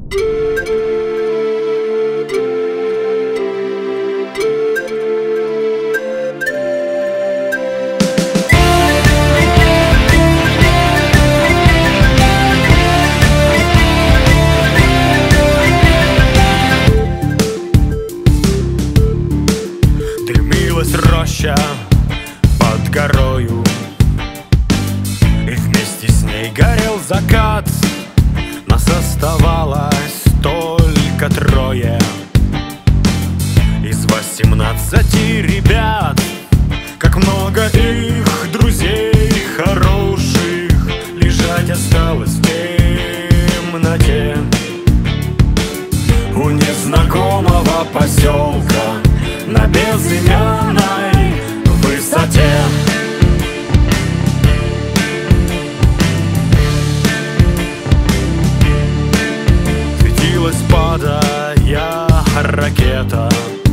Роща под горою, и вместе с ней горел закат. Нас оставалось только трое из 18 ребят. Как много их друзей хороших лежать осталось в темноте у незнакомого поселка на безымянной высоте. Светилась, падая ракета,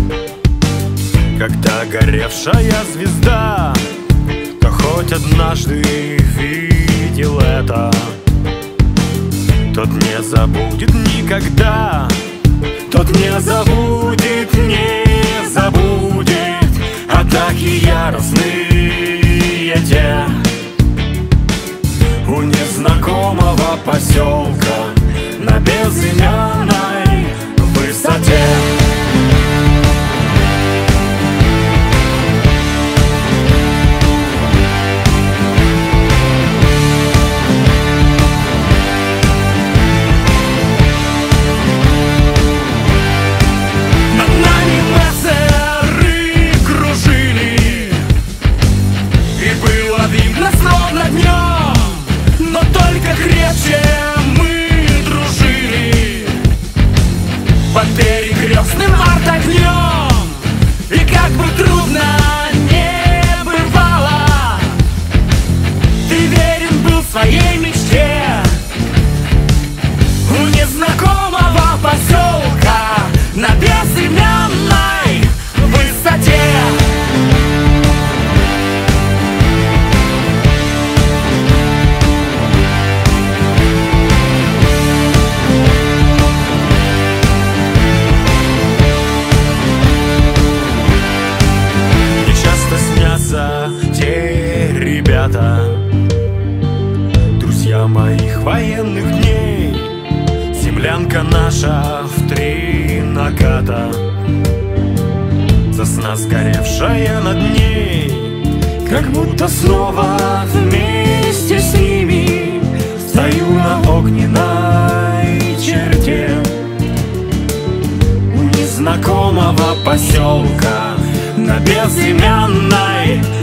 когда горевшая звезда. Кто хоть однажды видел это, тот не забудет никогда. Тот не забудет, не забудет атаки яростные те у незнакомого поселка на безымянной высоте. Перекрестным арт-огнем. И как бы трудно не бывало, ты верен был своей мечте у незнакомого поселка на безымянной высоте. Те ребята, друзья моих военных дней, землянка наша в 3 наката, сосна сгоревшая над ней. Как будто снова вместе с ними стою на огненной черте у незнакомого поселка на безымянной